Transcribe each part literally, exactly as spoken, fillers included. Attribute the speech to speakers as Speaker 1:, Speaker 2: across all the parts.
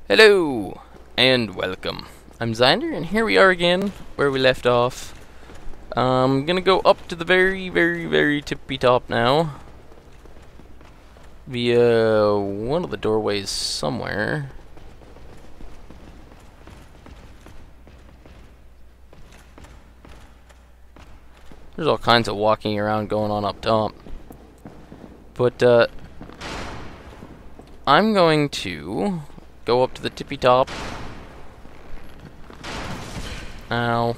Speaker 1: Hello, and welcome. I'm Xander, and here we are again, where we left off. I'm gonna go up to the very, very, very tippy top now. Via one of the doorways somewhere. There's all kinds of walking around going on up top. But, uh, I'm going to go up to the tippy top. Ow.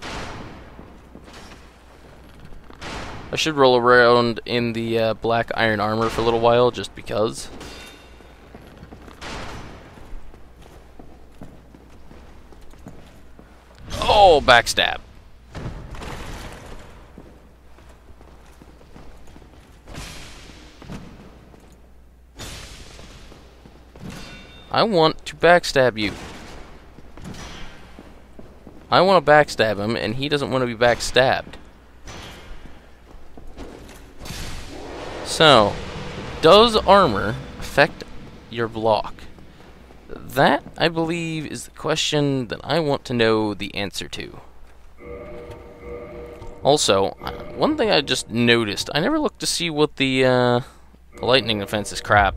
Speaker 1: I should roll around in the uh, black iron armor for a little while, just because. Oh, backstab. I want to backstab you. I want to backstab him, and he doesn't want to be backstabbed. So, does armor affect your block? That, I believe, is the question that I want to know the answer to. Also, one thing I just noticed, I never looked to see what the, uh, the lightning defense is crap.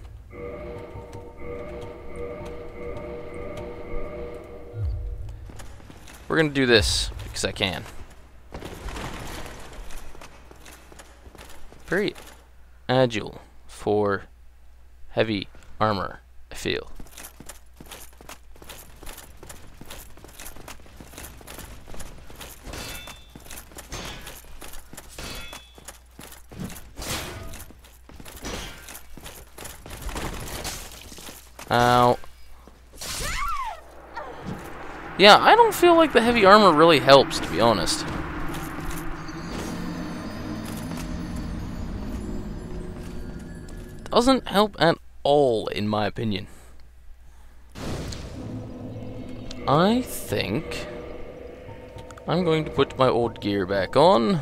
Speaker 1: We're gonna do this, because I can. Very agile for heavy armor, I feel. Ow. Yeah, I don't feel like the heavy armor really helps, to be honest. Doesn't help at all, in my opinion. I think I'm going to put my old gear back on.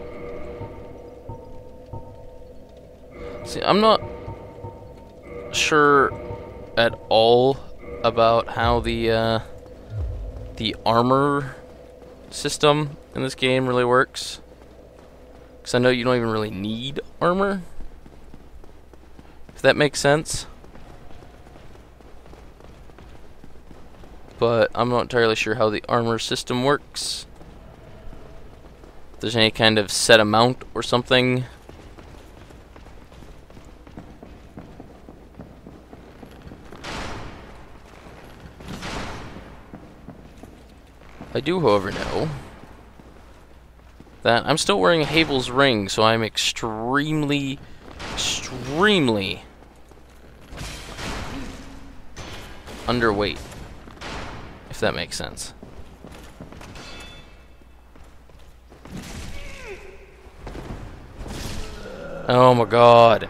Speaker 1: See, I'm not sure at all about how the, uh... the armor system in this game really works. Because I know you don't even really need armor. If that makes sense. But I'm not entirely sure how the armor system works. If there's any kind of set amount or something. I do, however, know that I'm still wearing Havel's ring, so I'm extremely, extremely underweight, if that makes sense. Oh my god.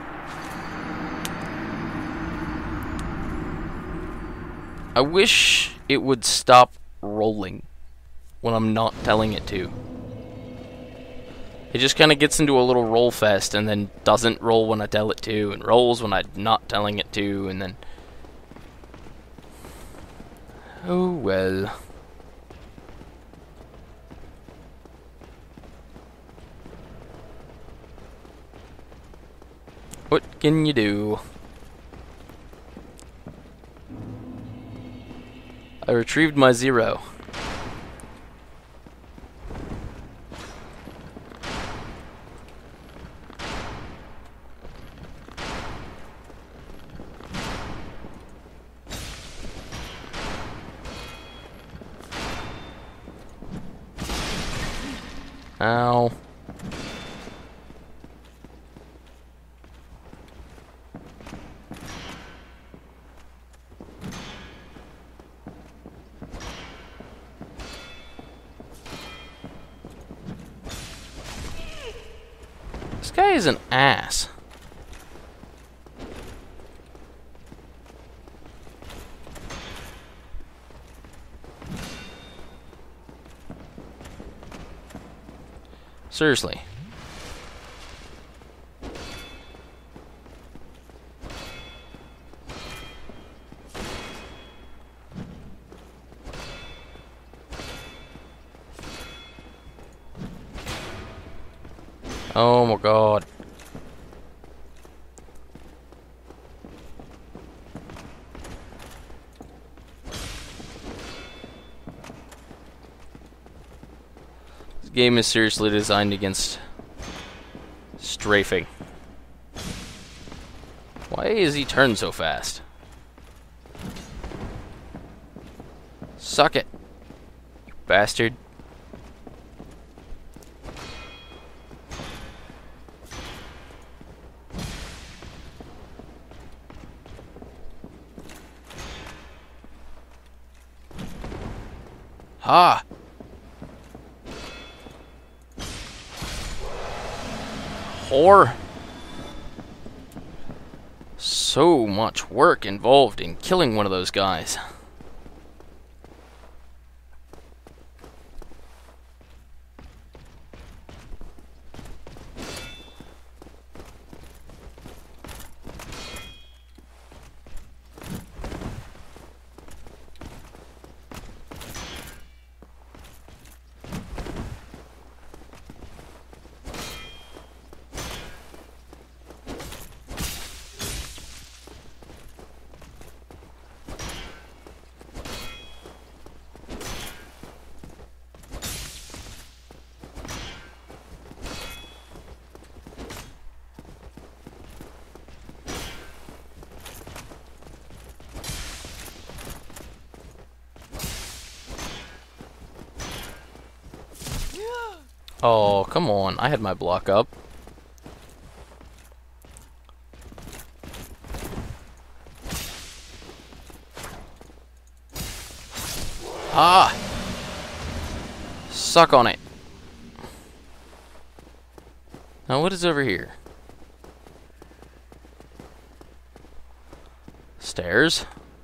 Speaker 1: I wish it would stop rolling when I'm not telling it to. It just kind of gets into a little roll fest and then doesn't roll when I tell it to, and rolls when I'm not telling it to, and then... Oh well. What can you do? I retrieved my zero. Ow. This guy is an ass. Seriously. Oh my god. This game is seriously designed against strafing. Why is he turned so fast? Suck it, you bastard. Ha! Whore. So much work involved in killing one of those guys. Oh, come on. I had my block up. Ah! Suck on it. Now what is over here? Stairs.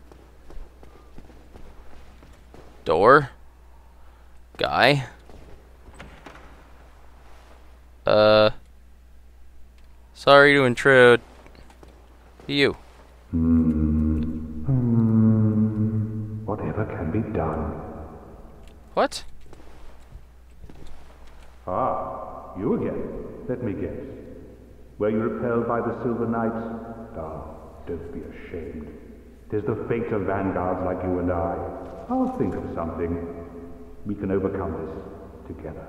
Speaker 1: Door. Guy. Uh, sorry to intrude. You.
Speaker 2: Hmm. Hmm. Whatever can be done.
Speaker 1: What?
Speaker 2: Ah, you again. Let me guess. Were you repelled by the Silver Knights? Ah, don't be ashamed. 'Tis the fate of vanguards like you and I. I'll think of something. We can overcome this together.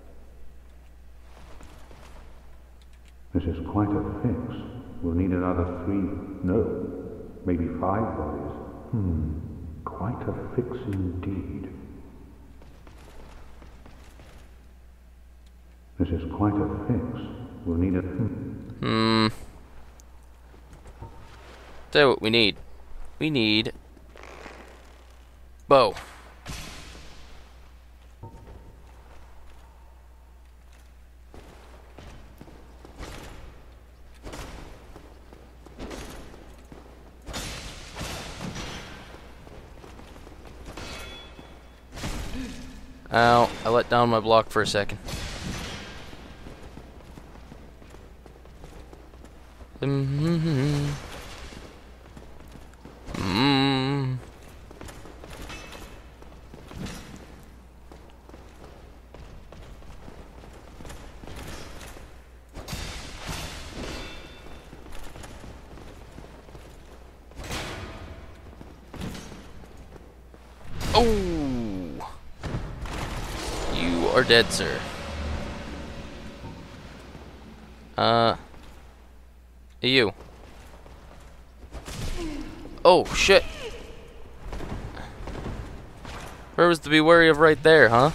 Speaker 2: This is quite a fix. We'll need another three, no, maybe five bodies. Hmm, quite a fix indeed. This is quite a fix. We'll need a...
Speaker 1: Hmm. Tell you what we need. We need... bow. Ow, I let down my block for a second. Mm-hmm. Mm-hmm. Oh! You are dead, sir. Uh... You. Oh, shit. Where was to be wary of right there, huh?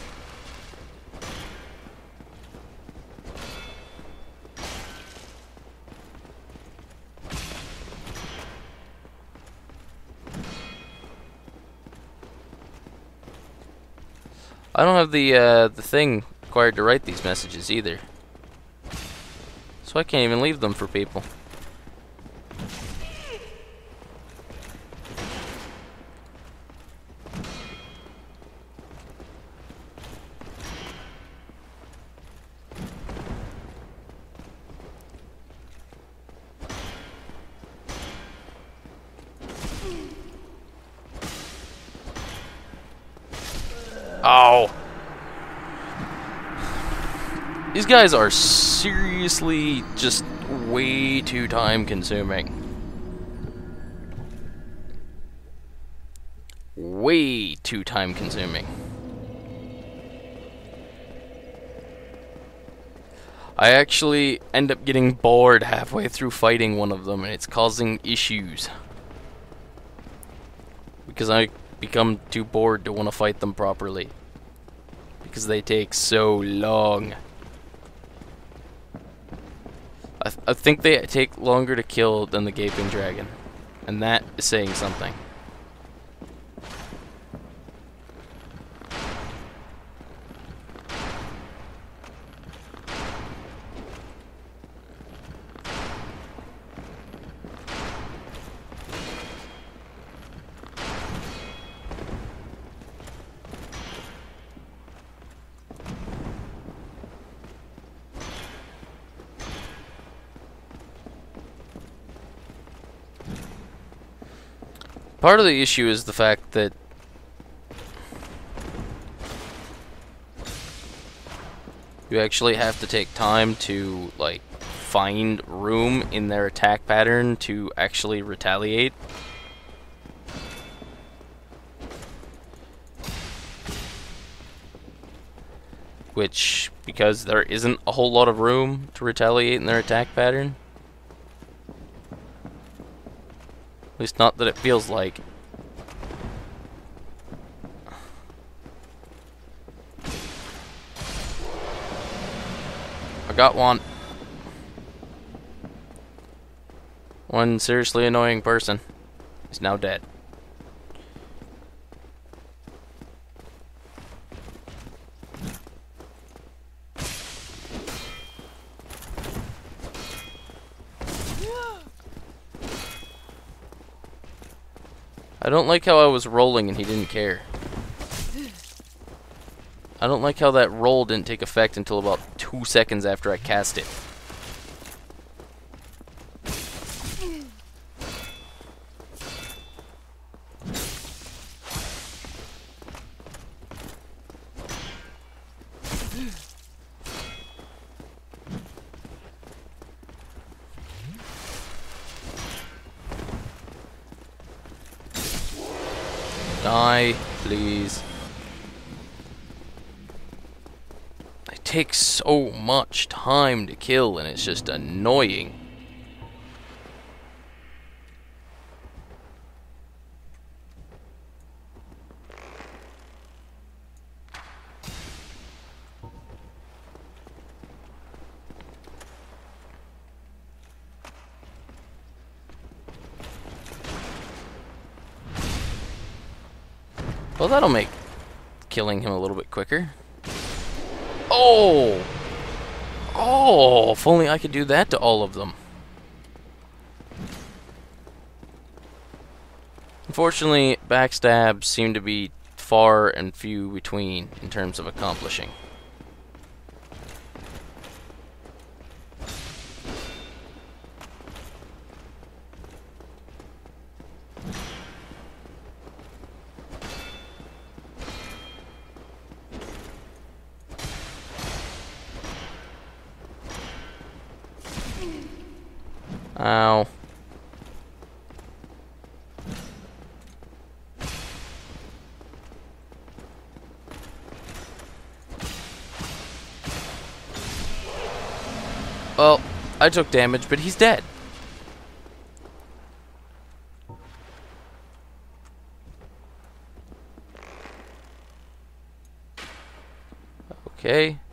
Speaker 1: I don't have the, uh, the thing required to write these messages either. So I can't even leave them for people. Oh. These guys are seriously just way too time consuming. Way too time consuming. I actually end up getting bored halfway through fighting one of them, and it's causing issues. Because I become too bored to want to fight them properly. Because they take so long. I, th I think they take longer to kill than the Gaping Dragon. And that is saying something. Part of the issue is the fact that you actually have to take time to, like, find room in their attack pattern to actually retaliate. Which, because there isn't a whole lot of room to retaliate in their attack pattern. At least not that it feels like. I got one. One seriously annoying person is now dead. I don't like how I was rolling and he didn't care. I don't like how that roll didn't take effect until about two seconds after I cast it. Die, please. It takes so much time to kill and it's just annoying. Well, that'll make killing him a little bit quicker. Oh! Oh, if only I could do that to all of them. Unfortunately, backstabs seem to be far and few between in terms of accomplishing. Ow. Well, I took damage, but he's dead. Okay.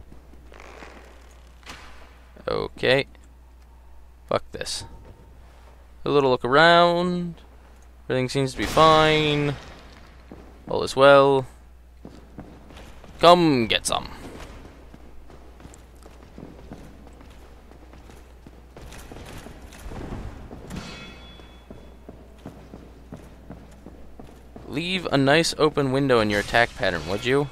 Speaker 1: Okay. Fuck this. A little look around. Everything seems to be fine. All is well. Come get some. Leave a nice open window in your attack pattern, would you?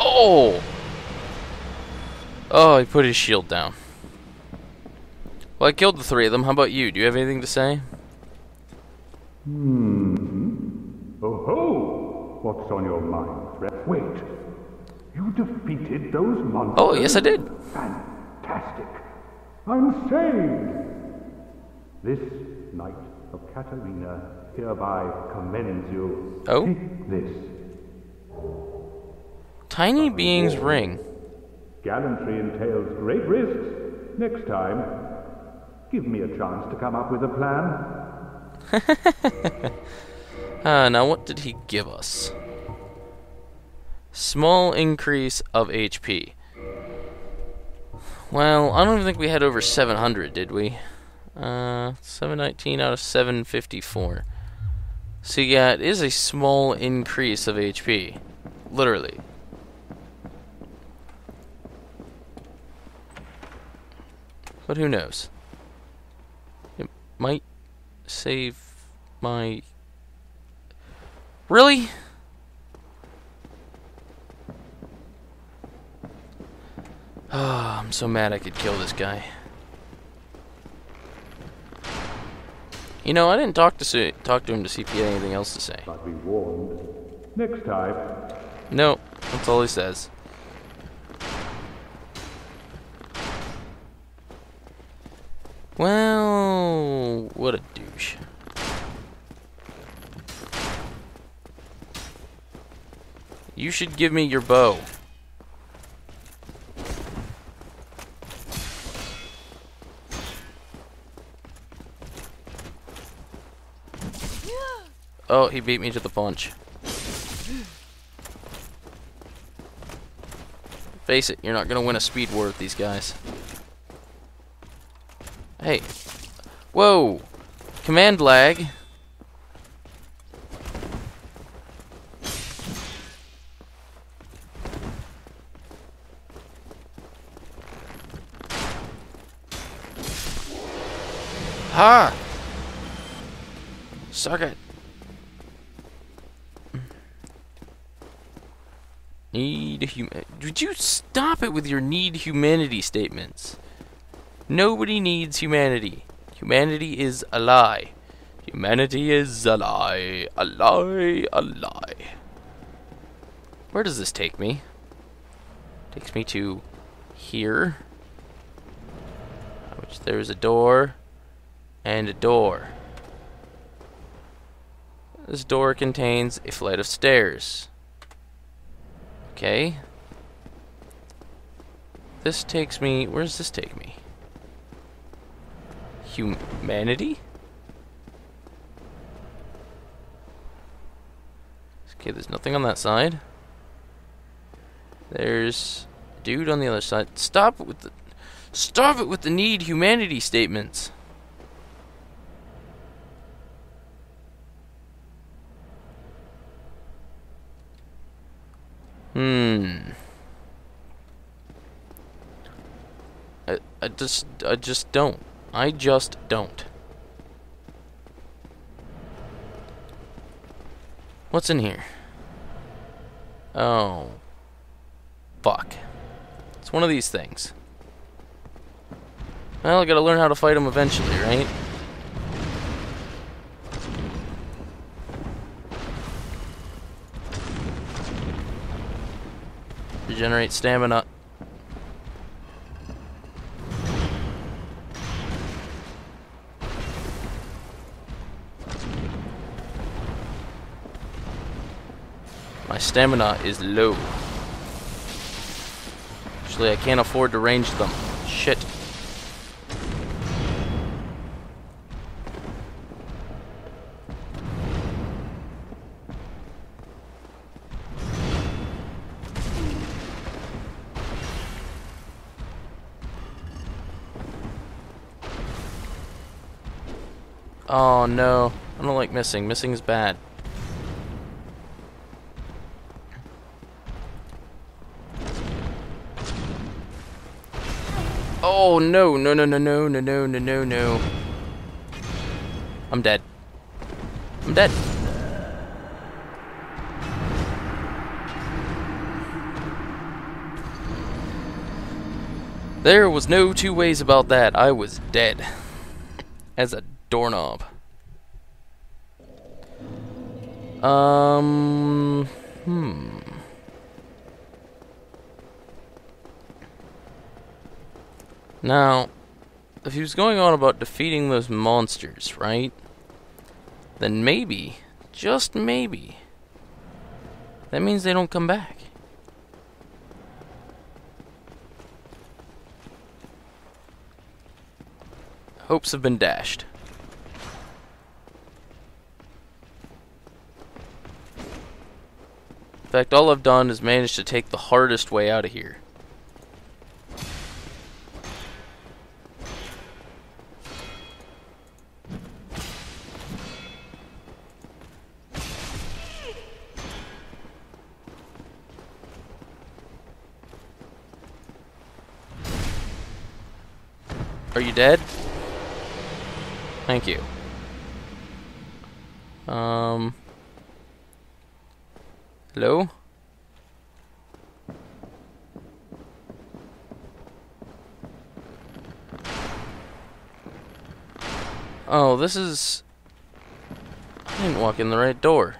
Speaker 1: Oh! Oh, he put his shield down. Well, I killed the three of them. How about you? Do you have anything to say?
Speaker 2: Hmm. Oh ho! What's on your mind, friend? Wait. You defeated those monsters?
Speaker 1: Oh, yes, I did.
Speaker 2: Fantastic. I'm saved. This knight of Katarina hereby commends you.
Speaker 1: Oh?
Speaker 2: Take this.
Speaker 1: Tiny Being's ring.
Speaker 2: Gallantry entails great risks. Next time, give me a chance to come up with a plan.
Speaker 1: uh, now what did he give us? Small increase of H P. Well, I don't even think we had over seven hundred, did we? Uh, seven nineteen out of seven fifty-four. So yeah, it is a small increase of H P. Literally. But who knows? It might save my... Really? Oh, I'm so mad I could kill this guy. You know, I didn't talk to see, talk to him to see if he had anything else to say.
Speaker 2: But be warned. Next time.
Speaker 1: No, that's all he says. Well, what a douche. You should give me your bow. Oh, he beat me to the punch. Face it, you're not gonna win a speed war with these guys. Hey. Whoa! Command lag. Ha! Suck it. Need human. Would you stop it with your need humanity statements? Nobody needs humanity. Humanity is a lie. Humanity is a lie. A lie. A lie. Where does this take me? Takes me to here. Which there's a door and a door. This door contains a flight of stairs. Okay. This takes me... Where does this take me? Humanity? Okay, there's nothing on that side. There's a dude on the other side. Stop it with the... Stop it with the need humanity statements. Hmm. I, I just, I just don't. I just don't. What's in here? Oh. Fuck. It's one of these things. Well, I gotta learn how to fight them eventually, right? Regenerate stamina. My stamina is low. Actually, I can't afford to range them. Shit. Oh no, I don't like missing. Missing is bad. Oh no, no, no, no, no, no, no, no, no, no. I'm dead. I'm dead. There was no two ways about that. I was dead. As a doorknob. Um... Hmm... Now, if he was going on about defeating those monsters, right? Then maybe, just maybe, that means they don't come back. Hopes have been dashed. In fact, all I've done is managed to take the hardest way out of here. Are you dead? Thank you. Um... Hello? Oh, this is... I didn't walk in the right door.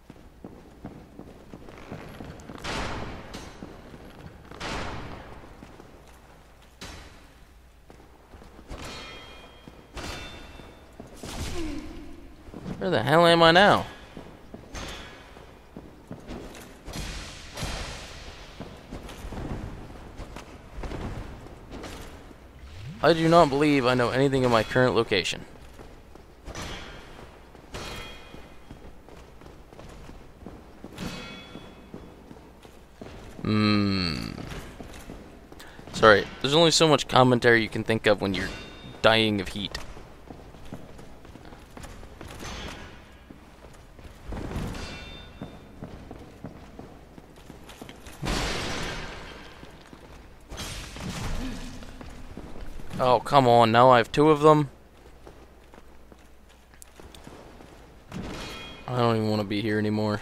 Speaker 1: Where the hell am I now? I do not believe I know anything of my current location. Hmm. Sorry, there's only so much commentary you can think of when you're dying of heat. Oh, come on, now I have two of them. I don't even want to be here anymore.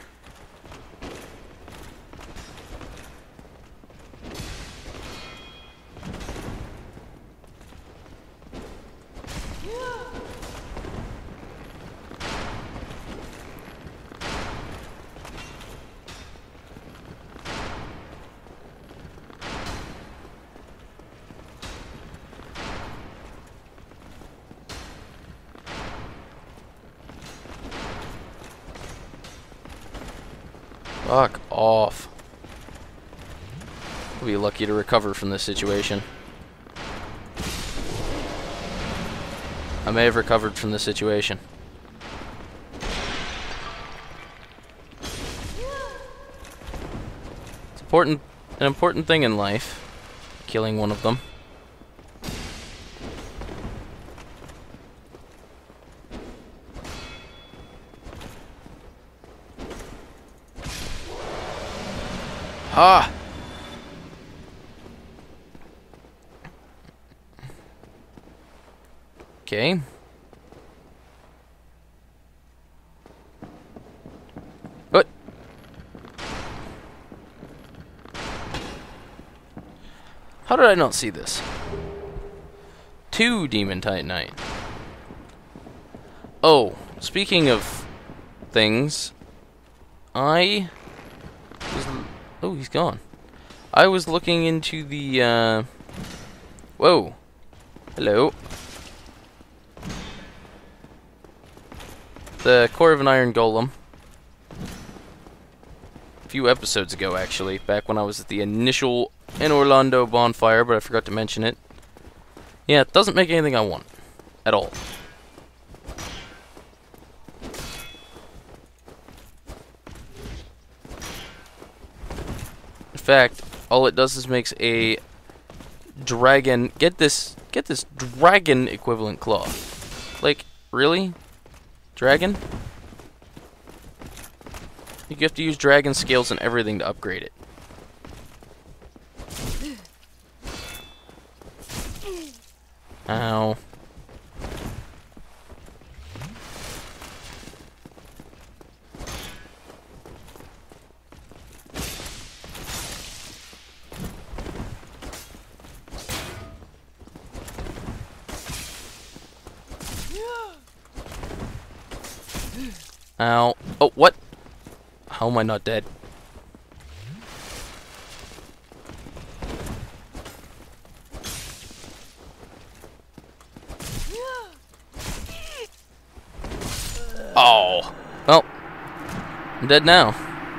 Speaker 1: Fuck off. We'll be lucky to recover from this situation. I may have recovered from this situation. It's important, an important thing in life, killing one of them. Ah! Okay. What? How did I not see this? Two Demon Titanite. Oh, speaking of things, I was... Oh, he's gone. I was looking into the, uh... Whoa. Hello. The Core of an Iron Golem. A few episodes ago, actually. Back when I was at the initial in Orlando bonfire, but I forgot to mention it. Yeah, it doesn't make anything I want. At all. In fact, all it does is makes a dragon... Get this... Get this dragon equivalent claw. Like, really? Dragon? You have to use dragon scales and everything to upgrade it. Ow. Ow. Oh, what? How am I not dead? Oh. Well, I'm dead now.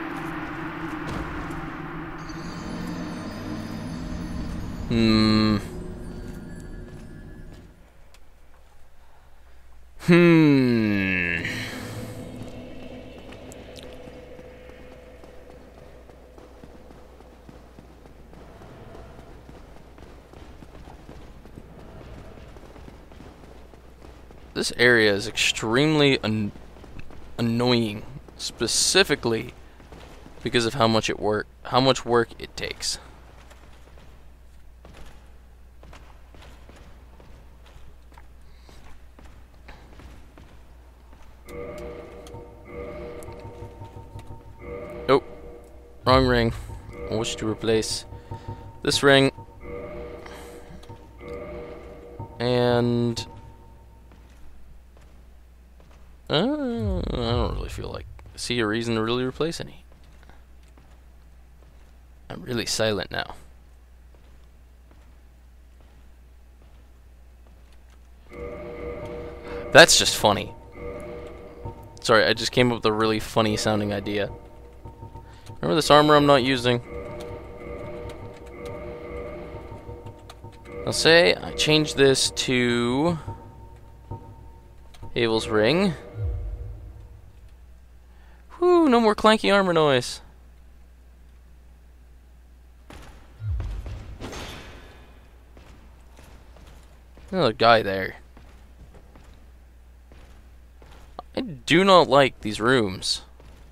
Speaker 1: Hmm. Hmm. This area is extremely an annoying, specifically because of how much it work, how much work it takes. Oh, wrong ring. I wish to replace this ring and uh, I don't really feel like see a reason to really replace any. I'm really silent now. That's just funny. Sorry, I just came up with a really funny sounding idea. Remember this armor I'm not using? I'll say I change this to Abel's ring. Whew, no more clanky armor noise. Another guy there. I do not like these rooms.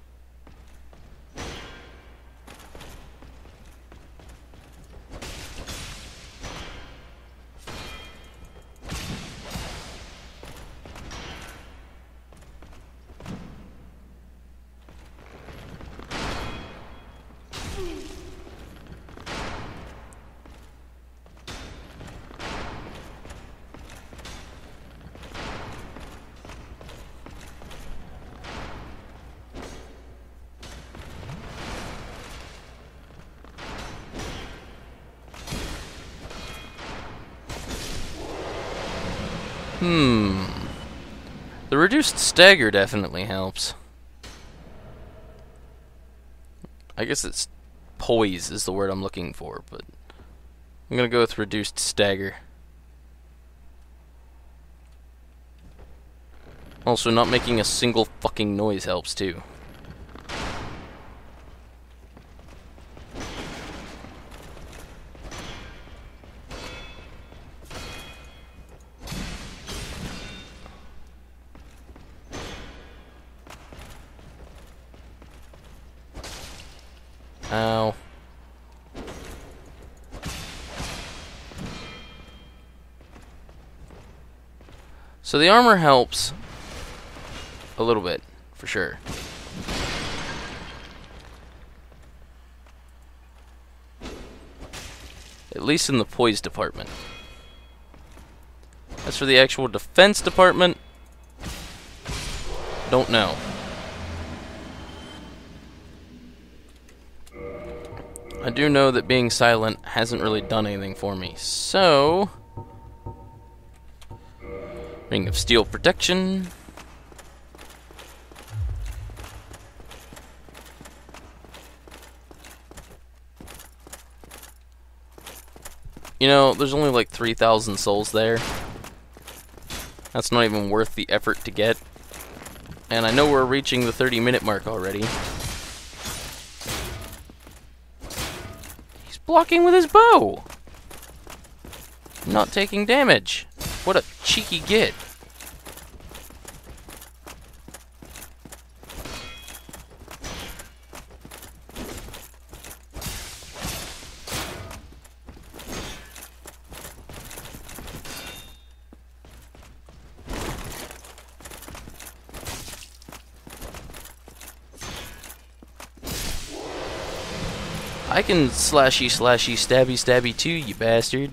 Speaker 1: Hmm. The reduced stagger definitely helps. I guess it's poise is the word I'm looking for, but I'm gonna go with reduced stagger. Also, not making a single fucking noise helps too. Ow. So the armor helps a little bit, for sure. At least in the poise department. As for the actual defense department, don't know. I do know that being silent hasn't really done anything for me, so Ring of Steel protection. You know, there's only like three thousand souls there. That's not even worth the effort to get. And I know we're reaching the thirty minute mark already. He's blocking with his bow! Not taking damage. What a cheeky git. I can slashy slashy stabby stabby too, you bastard.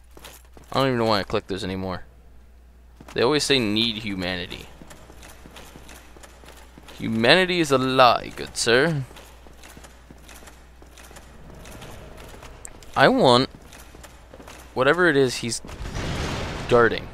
Speaker 1: I don't even know why I click those anymore. They always say need humanity. Humanity is a lie, good sir. I want whatever it is he's guarding.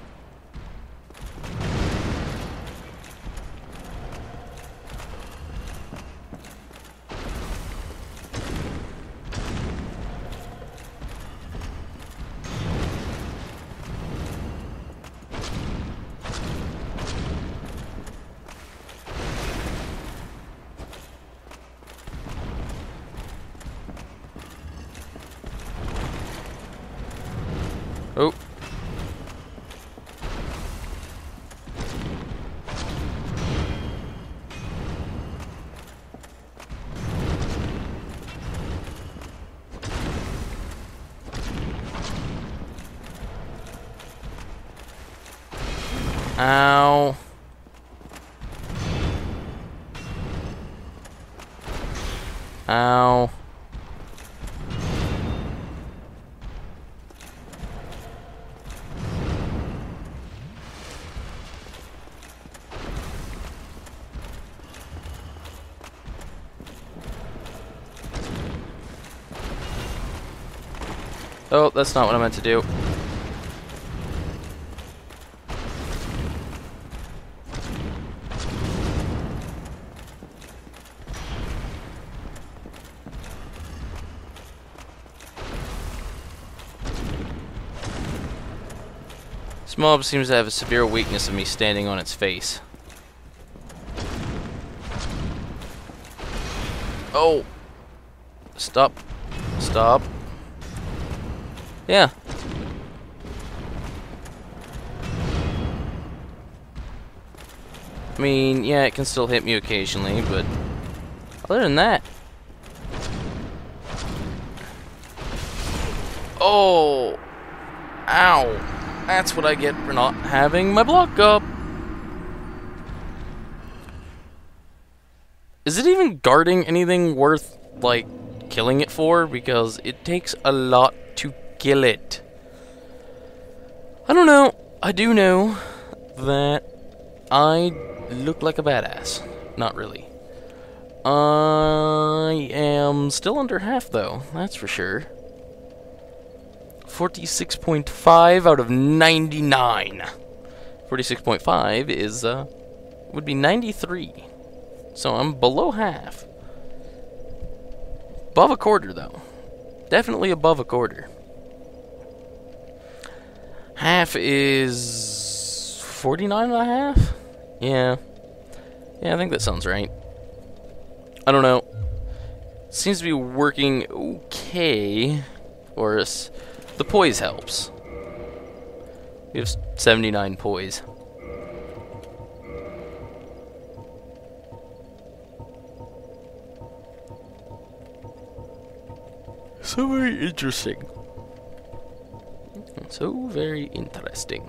Speaker 1: Oh. Ow. Ow. Oh, that's not what I meant to do. This mob seems to have a severe weakness of me standing on its face. Oh! Stop. Stop. Yeah. I mean, yeah, it can still hit me occasionally, but other than that... Oh! Ow! That's what I get for not having my block up. Is it even guarding anything worth, like, killing it for? Because it takes a lot to kill it. I don't know. I do know that I look like a badass. Not really. I am still under half, though. That's for sure. forty-six point five out of ninety-nine. forty-six point five is, uh, would be ninety-three. So I'm below half. Above a quarter, though. Definitely above a quarter. Half is forty-nine and a half? Yeah. Yeah, I think that sounds right. I don't know. Seems to be working okay for us. The poise helps. We have seventy-nine poise. So very interesting. So very interesting.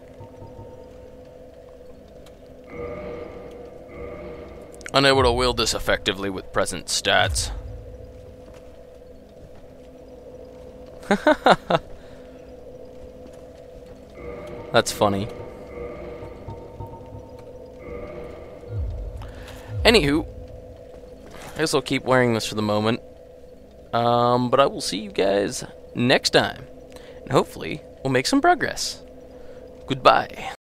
Speaker 1: Unable to wield this effectively with present stats. That's funny. Anywho, I guess I'll keep wearing this for the moment. Um, but I will see you guys next time. And hopefully, we'll make some progress. Goodbye.